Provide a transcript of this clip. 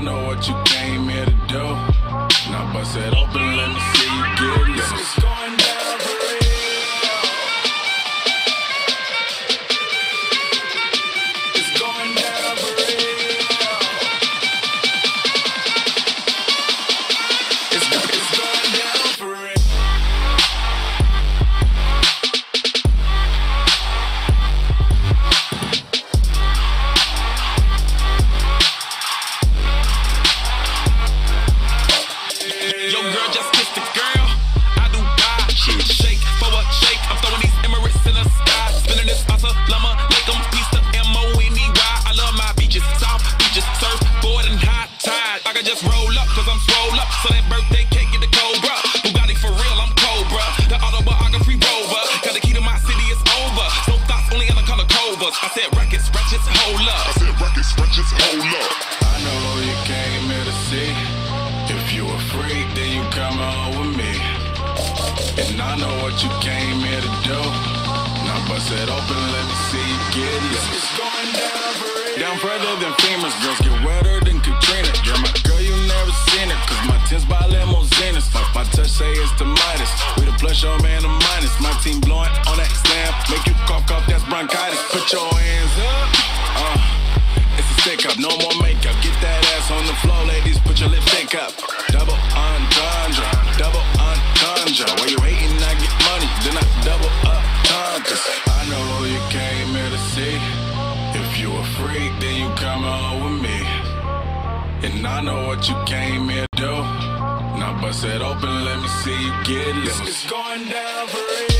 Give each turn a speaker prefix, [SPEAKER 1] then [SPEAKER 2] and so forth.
[SPEAKER 1] I know what you came here to do. Now bust it open, let me see you get loose. It's going down for real. It's going down for real. It's going down for real.
[SPEAKER 2] Yo, girl, just kiss the girl. I do die. Shake for a shake. I'm throwing these Emirates in the sky. Spinning this pasta, llama, make them piece the M-O-N-E-Y. I love my beaches, south beaches, surfboard and high tide. I can just roll up, cause I'm swole up. So that birthday cake get the Cobra. Bugatti for real, I'm Cobra. The autobiography rover. Got the key to my city, it's over. No thoughts, only in the color covers. I said records, ratchets, hold up.
[SPEAKER 3] I said records, ratchets, hold up.
[SPEAKER 1] I know who you came here to see. If you a freak, then you come on with me. And I know what you came here to do. Now bust it open, let me see you get loose. It's going down for real. Down further than famous girls, get wetter than Katrina. You're my girl, you never seen it, cause my tins by limousines. My touch say it's the Midas. We the plus, your man, the minus. My team blowing on that slam. Make you cough, that's bronchitis. Put your hands up. It's a stick up, no more makeup. Get that ass on the floor, ladies, put your lipstick up. Double entendre, double entendre. While you hating, I get money, then I double up tundras. I know who you came here to see. If you a freak, then you come on with me. And I know what you came here to do. Now bust it open, let me see you get loose. It's going down for real.